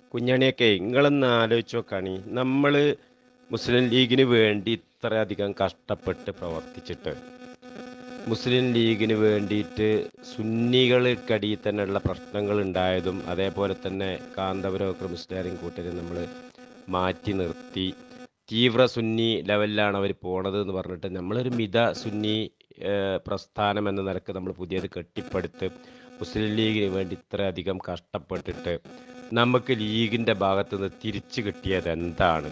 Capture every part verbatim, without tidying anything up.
കുഞ്ഞാണിയൊക്കെ നിങ്ങളൊന്ന് ആലോചിച്ച് നോക്കാണി നമ്മൾ മുസ്ലിം ലീഗിന് വേണ്ടി ഇത്രയധികം കഷ്ടപ്പെട്ട് പ്രവർത്തിച്ചിട്ട് മുസ്ലിം ലീഗിന് വേണ്ടിയിട്ട് സുന്നികൾക്കടിയിൽ തന്നെയുള്ള പ്രശ്നങ്ങൾ ഉണ്ടായതും അതേപോലെ തന്നെ കാന്തപുരം മുസ്ലിം കൂട്ടരെ നമ്മൾ മാറ്റി നിർത്തി തീവ്ര സുന്നി ലെവലിലാണ് അവർ പോണത് എന്ന് പറഞ്ഞിട്ട് നമ്മളൊരു മിത സുന്നി ഏഹ്, പ്രസ്ഥാനം എന്ന നിലക്ക് നമ്മൾ പുതിയത് കെട്ടിപ്പടുത്ത് മുസ്ലിം ലീഗിന് വേണ്ടി ഇത്രയധികം കഷ്ടപ്പെട്ടിട്ട് നമുക്ക് ലീഗിൻ്റെ ഭാഗത്ത് നിന്ന് തിരിച്ചു കിട്ടിയത് എന്താണ്?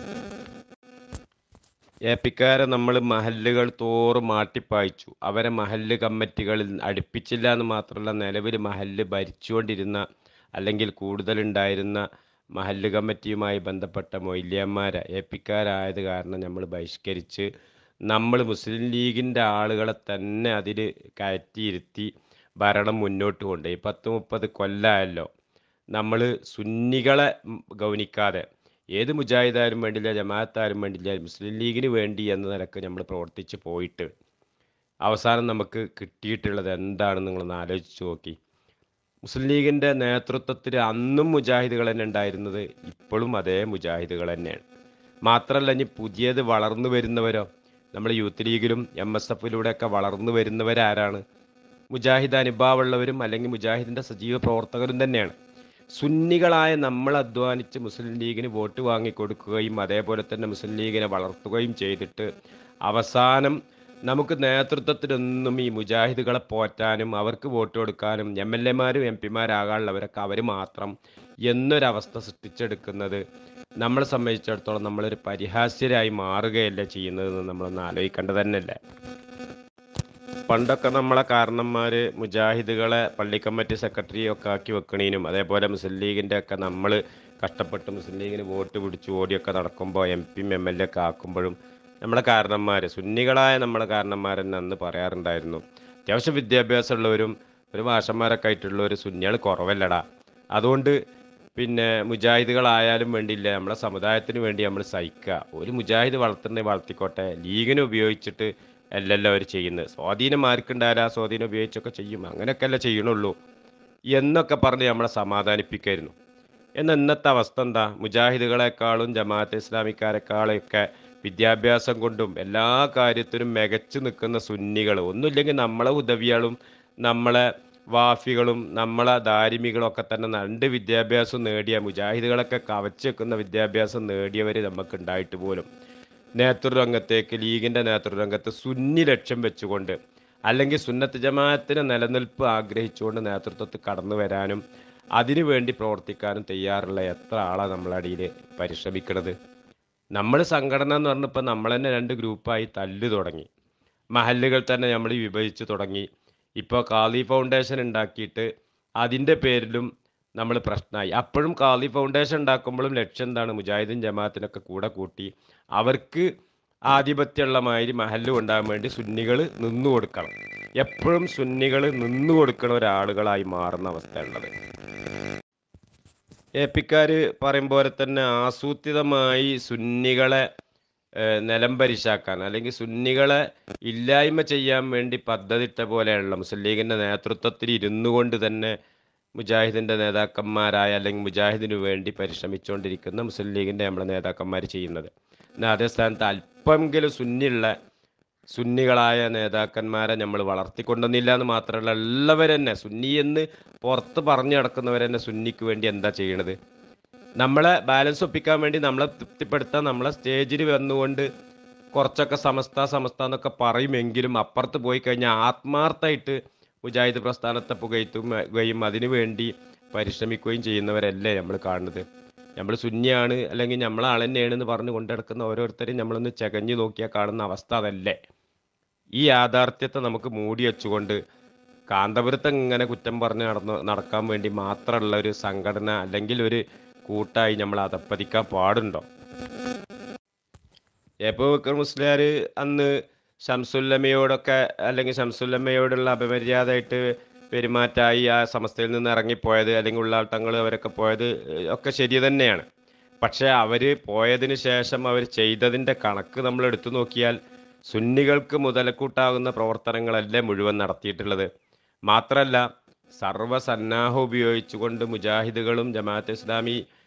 ഏപ്പിക്കാരെ നമ്മൾ മഹല്ലുകൾ തോറും മാട്ടിപ്പായിച്ചു. അവരെ മഹല്ല് കമ്മിറ്റികളിൽ അടുപ്പിച്ചില്ല എന്ന് മാത്രമല്ല, നിലവിൽ മഹല്ല് ഭരിച്ചുകൊണ്ടിരുന്ന അല്ലെങ്കിൽ കൂടുതലുണ്ടായിരുന്ന മഹല്ല് കമ്മിറ്റിയുമായി ബന്ധപ്പെട്ട മൊയ്ലിയന്മാരെ ഏപ്പിക്കാരായത് കാരണം നമ്മൾ ബഹിഷ്കരിച്ച് നമ്മൾ മുസ്ലിം ലീഗിൻ്റെ ആളുകളെ തന്നെ അതിൽ കയറ്റിയിരുത്തി ഭരണം മുന്നോട്ട് കൊണ്ടുപോയി. പത്ത് മുപ്പത് കൊല്ലമായല്ലോ നമ്മൾ സുന്നികളെ ഉം, ഗൗനിക്കാതെ ഏത് മുജാഹിദാരും വേണ്ടില്ല, ജമാഅത്താരും വേണ്ടില്ല, മുസ്ലിം ലീഗിന് വേണ്ടി എന്ന നിലക്ക് നമ്മൾ പ്രവർത്തിച്ച് പോയിട്ട് അവസാനം നമുക്ക് കിട്ടിയിട്ടുള്ളത് എന്താണെന്ന് നിങ്ങളൊന്ന് ആലോചിച്ച് നോക്കി. മുസ്ലിം ലീഗിൻ്റെ നേതൃത്വത്തിൽ അന്നും മുജാഹിദുകൾ തന്നെ ഉണ്ടായിരുന്നത്, ഇപ്പോഴും അതേ മുജാഹിദുകൾ തന്നെയാണ്. മാത്രമല്ല, ഇനി പുതിയത് വളർന്നു വരുന്നവരോ, നമ്മൾ യൂത്ത് ലീഗിലും എം എസ് എഫിലൂടെയൊക്കെ വളർന്നു വരുന്നവരാരാണ്? മുജാഹിദ് അനുഭാവമുള്ളവരും അല്ലെങ്കിൽ മുജാഹിദിൻ്റെ സജീവ പ്രവർത്തകരും തന്നെയാണ്. സുന്നികളായ നമ്മൾ അധ്വാനിച്ച് മുസ്ലിം ലീഗിന് വോട്ട് വാങ്ങിക്കൊടുക്കുകയും അതേപോലെ തന്നെ മുസ്ലിം ലീഗിനെ വളർത്തുകയും ചെയ്തിട്ട് അവസാനം നമുക്ക് നേതൃത്വത്തിലൊന്നും ഈ മുജാഹിദുകളെ പോറ്റാനും അവർക്ക് വോട്ട് കൊടുക്കാനും എം എൽ എമാരും എം പിമാരാകാനുള്ളവരൊക്കെ അവർ മാത്രം എന്നൊരവസ്ഥ സൃഷ്ടിച്ചെടുക്കുന്നത് നമ്മളെ സംബന്ധിച്ചിടത്തോളം നമ്മളൊരു പരിഹാസ്യരായി മാറുകയല്ലേ ചെയ്യുന്നതെന്ന് നമ്മളൊന്ന് ആലോചിക്കേണ്ടത് തന്നെയല്ലേ. പണ്ടൊക്കെ നമ്മളെ കാരണന്മാർ മുജാഹിദുകളെ പള്ളി കമ്മിറ്റി സെക്രട്ടറിയൊക്കെ ആക്കി വെക്കണീനും അതേപോലെ മുസ്ലിം ലീഗിൻ്റെ ഒക്കെ നമ്മൾ കഷ്ടപ്പെട്ട് മുസ്ലിം ലീഗിന് വോട്ട് പിടിച്ച് ഓടിയൊക്കെ നടക്കുമ്പോൾ എം പിയും എം എൽ എ ഒക്കെ ആക്കുമ്പോഴും നമ്മളെ കാരണന്മാർ സുന്നികളായ നമ്മളെ കാരണന്മാർ തന്നെ അന്ന് പറയാറുണ്ടായിരുന്നു, അത്യാവശ്യം വിദ്യാഭ്യാസമുള്ളവരും ഒരു ഭാഷന്മാരൊക്കെ ആയിട്ടുള്ളവർ സുന്നികൾ കുറവല്ലടാ, അതുകൊണ്ട് പിന്നെ മുജാഹിദുകളായാലും വേണ്ടിയില്ല, നമ്മളെ സമുദായത്തിന് വേണ്ടി നമ്മൾ സഹിക്കുക, ഒരു മുജാഹിദ് വളർത്തുന്നത് വളർത്തിക്കോട്ടെ, ലീഗിനെ ഉപയോഗിച്ചിട്ട് അല്ലല്ലോ അവർ ചെയ്യുന്നത്, സ്വാധീനം ആർക്കുണ്ടായാലും ആ സ്വാധീനം ഉപയോഗിച്ചൊക്കെ ചെയ്യും, അങ്ങനെയൊക്കെയല്ലേ ചെയ്യണുള്ളൂ എന്നൊക്കെ പറഞ്ഞ് നമ്മളെ സമാധാനിപ്പിക്കായിരുന്നു. എന്നാൽ ഇന്നത്തെ അവസ്ഥ എന്താ? മുജാഹിദുകളെക്കാളും ജമാഅത്തെ ഇസ്ലാമിക്കാരെക്കാളൊക്കെ വിദ്യാഭ്യാസം കൊണ്ടും എല്ലാ കാര്യത്തിനും മികച്ചു നിൽക്കുന്ന സുന്നികൾ, ഒന്നുമില്ലെങ്കിൽ നമ്മളെ ഉദവിയാളും നമ്മളെ വാഫികളും നമ്മളെ ദാരിമികളും ഒക്കെ തന്നെ രണ്ട് വിദ്യാഭ്യാസം നേടിയ മുജാഹിദുകളൊക്കെ കവച്ച് വെക്കുന്ന വിദ്യാഭ്യാസം നേടിയവർ നമുക്ക് ഉണ്ടായിട്ട് പോലും നേതൃരംഗത്തേക്ക് ലീഗിൻ്റെ നേതൃരംഗത്ത് സുന്നി ലക്ഷ്യം വെച്ചുകൊണ്ട് അല്ലെങ്കിൽ സുന്നത്ത് ജമാഅത്തിന് നിലനിൽപ്പ് ആഗ്രഹിച്ചുകൊണ്ട് നേതൃത്വത്തിൽ കടന്നു വരാനും അതിനു വേണ്ടി പ്രവർത്തിക്കാനും തയ്യാറുള്ള എത്ര ആളാണ് നമ്മളടിയിൽ പരിശ്രമിക്കുന്നത്? നമ്മൾ സംഘടന എന്ന് പറഞ്ഞപ്പോൾ നമ്മൾ തന്നെ രണ്ട് ഗ്രൂപ്പായി തല്ല് തുടങ്ങി, മഹല്ലുകൾ തന്നെ നമ്മൾ വിഭജിച്ച് തുടങ്ങി. ഇപ്പോൾ ഖാദി ഫൗണ്ടേഷൻ ഉണ്ടാക്കിയിട്ട് അതിൻ്റെ പേരിലും നമ്മൾ പ്രശ്നമായി. അപ്പോഴും ഖാദി ഫൗണ്ടേഷൻ ഉണ്ടാക്കുമ്പോഴും ലക്ഷ്യം എന്താണ്? മുജാഹിദും ജമാഅത്തിനൊക്കെ കൂടെ കൂട്ടി അവർക്ക് ആധിപത്യമുള്ള മാതിരി മഹല്ല് ഉണ്ടാകാൻ വേണ്ടി സുന്നികൾ നിന്നു കൊടുക്കണം. എപ്പോഴും സുന്നികൾ നിന്നു കൊടുക്കുന്ന ഒരാളുകളായി മാറുന്ന അവസ്ഥയുള്ളത്. എ പിക്കാർ പറയും പോലെ തന്നെ ആസൂത്രിതമായി സുന്നികളെ ഏഹ്, നിലംപരിശാക്കാൻ അല്ലെങ്കിൽ സുന്നികളെ ഇല്ലായ്മ ചെയ്യാൻ വേണ്ടി പദ്ധതിയിട്ട പോലെയുള്ള മുസ്ലിം ലീഗിൻ്റെ നേതൃത്വത്തിൽ ഇരുന്നു കൊണ്ട് തന്നെ മുജാഹിദിൻ്റെ നേതാക്കന്മാരായ അല്ലെങ്കിൽ മുജാഹിദിനു വേണ്ടി പരിശ്രമിച്ചുകൊണ്ടിരിക്കുന്ന മുസ്ലിം ലീഗിൻ്റെ നമ്മളെ നേതാക്കന്മാർ ചെയ്യുന്നത്. എന്നാൽ അതേ സ്ഥാനത്ത് അല്പമെങ്കിലും സുന്നിയുള്ള സുന്നികളായ നേതാക്കന്മാരെ നമ്മൾ വളർത്തിക്കൊണ്ടുവന്നില്ല എന്ന് മാത്രമല്ല, ഉള്ളവർ തന്നെ സുന്നി എന്ന് പുറത്ത് പറഞ്ഞു നടക്കുന്നവർ തന്നെ സുന്നിക്ക് വേണ്ടി എന്താ ചെയ്യണത്? നമ്മളെ ബാലൻസ് ഒപ്പിക്കാൻ വേണ്ടി നമ്മളെ തൃപ്തിപ്പെടുത്താൻ നമ്മളെ സ്റ്റേജിൽ വന്നുകൊണ്ട് കുറച്ചൊക്കെ സമസ്ത സമസ്ത എന്നൊക്കെ പറയുമെങ്കിലും അപ്പുറത്ത് പോയി കഴിഞ്ഞാൽ ആത്മാർത്ഥമായിട്ട് മുജാഹിദ് പ്രസ്ഥാനത്തെ പുകഴ്ത്തുകയും അതിനു വേണ്ടി പരിശ്രമിക്കുകയും ചെയ്യുന്നവരല്ലേ നമ്മൾ കാണുന്നത്. നമ്മൾ സുന്നിയാണ് അല്ലെങ്കിൽ നമ്മളെ ആൾ തന്നെയാണെന്ന് പറഞ്ഞ് കൊണ്ടു നടക്കുന്ന ഓരോരുത്തരെയും നമ്മളൊന്ന് ചകഞ്ഞു നോക്കിയാൽ കാണുന്ന അവസ്ഥ അതല്ലേ. ഈ യാഥാർത്ഥ്യത്തെ നമുക്ക് മൂടി വെച്ചുകൊണ്ട് കാന്തപുരത്തെ ഇങ്ങനെ കുറ്റം പറഞ്ഞ് നടന്ന് നടക്കാൻ വേണ്ടി മാത്രമുള്ള ഒരു സംഘടന അല്ലെങ്കിൽ ഒരു കൂട്ടായി നമ്മൾ അതപ്പതിക്കാൻ പാടുണ്ടോ? എബൂ ബക്കർ മുസ്ലിയാർ അന്ന് ഷംസുല്ലമ്മയോടൊക്കെ അല്ലെങ്കിൽ ഷംസുല്ലമ്മയോടുള്ള അപമര്യാദയായിട്ട് പെരുമാറ്റമായി ആ സമസ്തയിൽ നിന്ന് ഇറങ്ങിപ്പോയത് അല്ലെങ്കിൽ ഉള്ളാൾ തങ്ങൾ അവരൊക്കെ പോയത് ഏഹ്, ഒക്കെ ശരി തന്നെയാണ്. പക്ഷേ അവർ പോയതിന് ശേഷം അവർ ചെയ്തതിൻ്റെ കണക്ക് നമ്മൾ എടുത്തു നോക്കിയാൽ സുന്നികൾക്ക് മുതലക്കൂട്ടാകുന്ന പ്രവർത്തനങ്ങളല്ലേ മുഴുവൻ നടത്തിയിട്ടുള്ളത്. മാത്രമല്ല, സർവ്വസന്നാഹം ഉപയോഗിച്ചുകൊണ്ട് മുജാഹിദുകളും ജമാഅത്ത് ഇസ്ലാമി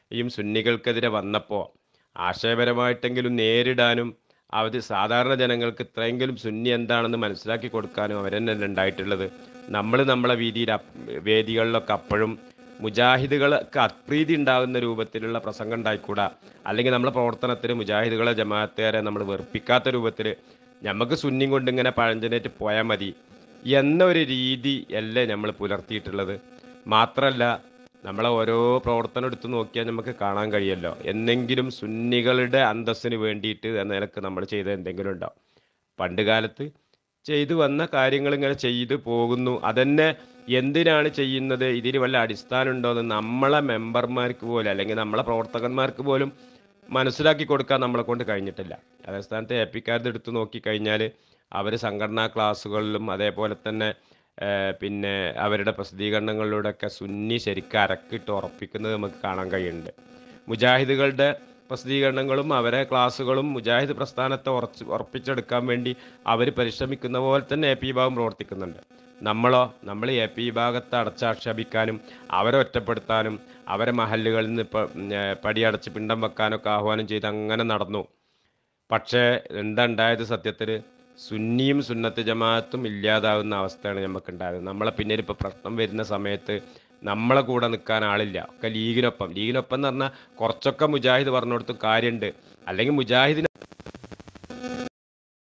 യും സുന്നികൾക്കെതിരെ വന്നപ്പോൾ ആശയപരമായിട്ടെങ്കിലും നേരിടാനും അത് സാധാരണ ജനങ്ങൾക്ക് ഇത്രയെങ്കിലും സുന്നി എന്താണെന്ന് മനസ്സിലാക്കി കൊടുക്കാനും അവരെന്നെ ഉണ്ടായിട്ടുള്ളത്. നമ്മൾ നമ്മളെ വീതിയിൽ വേദികളിലൊക്കെ അപ്പോഴും മുജാഹിദുകൾക്ക് അപ്രീതി ഉണ്ടാകുന്ന രൂപത്തിലുള്ള പ്രസംഗം ഉണ്ടായിക്കൂടാ, അല്ലെങ്കിൽ നമ്മളെ പ്രവർത്തനത്തിൽ മുജാഹിദുകളെ ജമാഅത്തുകാരെ നമ്മൾ വെറുപ്പിക്കാത്ത രൂപത്തിൽ നമുക്ക് സുന്നി കൊണ്ട് ഇങ്ങനെ പഴഞ്ചനേറ്റ് പോയാൽ മതി എന്ന ഒരു രീതി അല്ലേ നമ്മൾ പുലർത്തിയിട്ടുള്ളത്. മാത്രമല്ല, നമ്മളെ ഓരോ പ്രവർത്തനം എടുത്ത് നോക്കിയാൽ നമുക്ക് കാണാൻ കഴിയല്ലോ, എന്നെങ്കിലും സുന്നികളുടെ അന്തസ്സിന് വേണ്ടിയിട്ട് എന്ന നിലക്ക് നമ്മൾ ചെയ്ത എന്തെങ്കിലും ഉണ്ടോ? പണ്ട് കാലത്ത് ചെയ്തു വന്ന കാര്യങ്ങൾ ഇങ്ങനെ ചെയ്തു പോകുന്നു. അതന്നെ എന്തിനാണ് ചെയ്യുന്നത്, ഇതിന് വല്ല അടിസ്ഥാനം ഉണ്ടോ എന്ന് നമ്മളെ മെമ്പർമാർക്ക് പോലും അല്ലെങ്കിൽ നമ്മളെ പ്രവർത്തകന്മാർക്ക് പോലും മനസ്സിലാക്കി കൊടുക്കാൻ നമ്മളെ കൊണ്ട് കഴിഞ്ഞിട്ടില്ല. അതേ സ്ഥാനത്ത് എ പിക്കാരത് എടുത്ത് നോക്കിക്കഴിഞ്ഞാൽ അവർ സംഘടനാ ക്ലാസ്സുകളിലും അതേപോലെ തന്നെ ഏഹ്, പിന്നെ അവരുടെ പ്രസിദ്ധീകരണങ്ങളിലൂടെയൊക്കെ സുന്നി ശരിക്കും അരക്കിട്ട് ഉറപ്പിക്കുന്നത് നമുക്ക് കാണാൻ കഴിയുന്നുണ്ട്. മുജാഹിദുകളുടെ പ്രസിദ്ധീകരണങ്ങളും അവരെ ക്ലാസ്സുകളും മുജാഹിദ് പ്രസ്ഥാനത്തെ ഉറച്ച് ഉറപ്പിച്ചെടുക്കാൻ വേണ്ടി അവർ പരിശ്രമിക്കുന്ന പോലെ തന്നെ എ പി വിഭാഗം പ്രവർത്തിക്കുന്നുണ്ട്. നമ്മളോ നമ്മൾ എ പി വിഭാഗത്തെ അടച്ചാക്ഷേപിക്കാനും അവരെ ഒറ്റപ്പെടുത്താനും അവരെ മഹല്ലുകളിൽ നിന്ന് ഇപ്പോൾ പടിയടച്ച് പിണ്ടം വെക്കാനൊക്കെ ആഹ്വാനം ചെയ്ത് അങ്ങനെ നടന്നു. പക്ഷേ എന്താ ഉണ്ടായത്? സത്യത്തിൽ സുന്നിയും സുന്നത്ത് ജമാഅത്തും ഇല്ലാതാവുന്ന അവസ്ഥയാണ് നമുക്കുണ്ടായത്. നമ്മളെ പിന്നീട് ഇപ്പോൾ പ്രശ്നം വരുന്ന സമയത്ത് നമ്മളെ കൂടെ നിൽക്കാൻ ആളില്ല, ഒക്കെ ലീഗിനൊപ്പം. ലീഗിനൊപ്പം എന്ന് പറഞ്ഞാൽ കുറച്ചൊക്കെ മുജാഹിദ് പറഞ്ഞു കൊടുത്തു കാര്യമുണ്ട്, അല്ലെങ്കിൽ മുജാഹിദിന്